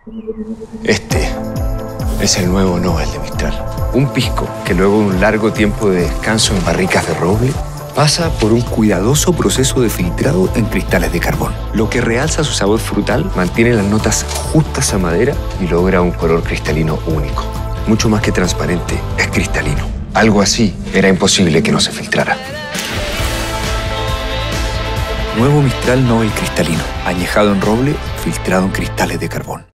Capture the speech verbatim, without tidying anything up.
Este es el nuevo Nobel de Mistral. Un pisco que luego de un largo tiempo de descanso en barricas de roble pasa por un cuidadoso proceso de filtrado en cristales de carbón. Lo que realza su sabor frutal, mantiene las notas justas a madera y logra un color cristalino único. Mucho más que transparente, es cristalino. Algo así era imposible que no se filtrara. Nuevo Mistral Nobel cristalino, añejado en roble, filtrado en cristales de carbón.